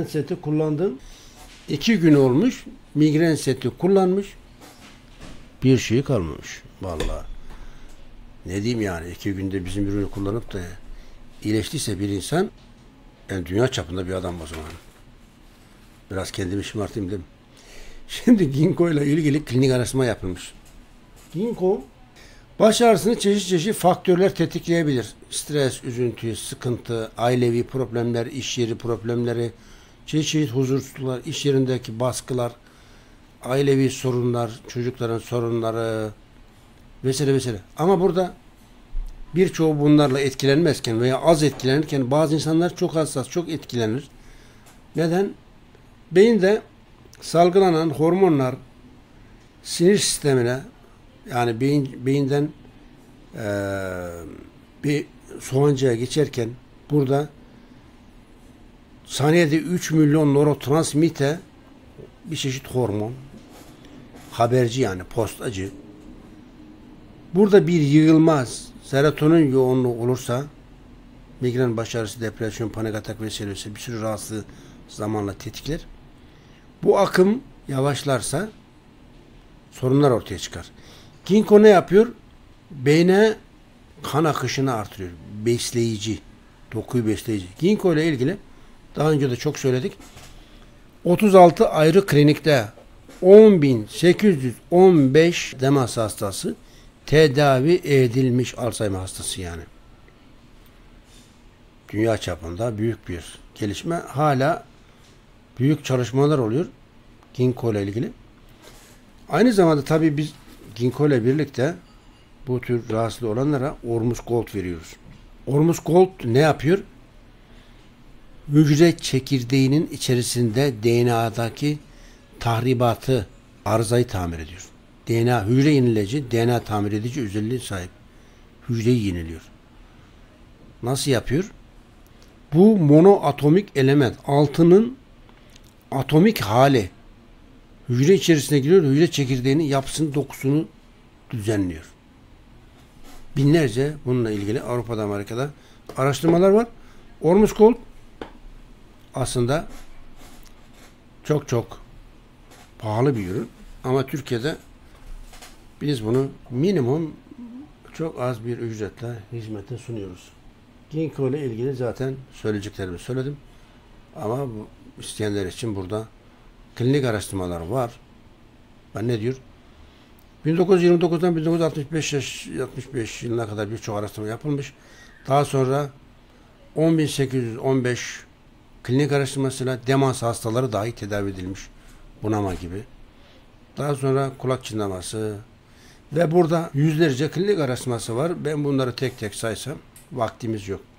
migren seti kullandım. 2 gün olmuş. Migren seti kullanmış. Bir şey kalmamış. Vallahi. Ne diyeyim yani, 2 günde bizim ürünü kullanıp da iyileştiyse bir insan, yani dünya çapında bir adam o zaman. Biraz kendimi şımartayım değil mi? Şimdi ginkgo ile ilgili klinik araştırma yapılmış. Ginkgo baş ağrısını çeşitli faktörler tetikleyebilir. Stres, üzüntü, sıkıntı, ailevi problemler, iş yeri problemleri, çeşitli huzursuzluklar, iş yerindeki baskılar, ailevi sorunlar, çocukların sorunları vesaire vesaire. Ama burada birçoğu bunlarla etkilenmezken veya az etkilenirken bazı insanlar çok hassas, çok etkilenir. Neden? Beyinde salgılanan hormonlar sinir sistemine, yani beyinden bir soğancaya geçerken burada saniyede 3 milyon nörotransmitter, bir çeşit hormon, haberci yani postacı. Burada bir yığılmaz serotonin yoğunluğu olursa migren, baş ağrısı, depresyon, panik atak vesaire bir sürü rahatsızlığı zamanla tetikler. Bu akım yavaşlarsa sorunlar ortaya çıkar. Ginkgo ne yapıyor? Beyne kan akışını artırıyor. Besleyici. Dokuyu besleyici. Ginkgo ile ilgili daha önce de çok söyledik. 36 ayrı klinikte 10.815 demans hastası tedavi edilmiş, Alzheimer hastası yani. Dünya çapında büyük bir gelişme. Hala büyük çalışmalar oluyor ginkgo ile ilgili. Aynı zamanda tabii biz ginkgo ile birlikte bu tür rahatsızlığı olanlara Ormus Gold veriyoruz. Ormus Gold ne yapıyor? Hücre çekirdeğinin içerisinde DNA'daki tahribatı, arızayı tamir ediyor. DNA, hücre yenileci, DNA tamir edici özelliği sahip. Hücreyi yeniliyor. Nasıl yapıyor? Bu monoatomik element, altının atomik hali hücre içerisine giriyor, hücre çekirdeğinin yapısını, dokusunu düzenliyor. Binlerce bununla ilgili Avrupa'da, Amerika'da araştırmalar var. Ormus Gold aslında çok çok pahalı bir ürün. Ama Türkiye'de biz bunu minimum çok az bir ücretle hizmete sunuyoruz. Ginkgo ile ilgili zaten söyleyeceklerimi söyledim. Ama isteyenler için burada klinik araştırmalar var. Ben ne diyor? 1929'dan 1965 yılına kadar birçok araştırma yapılmış. Daha sonra 10.815 klinik araştırmasıyla demans hastaları dahi tedavi edilmiş. Bunama gibi. Daha sonra kulak çınlaması ve burada yüzlerce klinik araştırması var. Ben bunları tek tek saysam vaktimiz yok.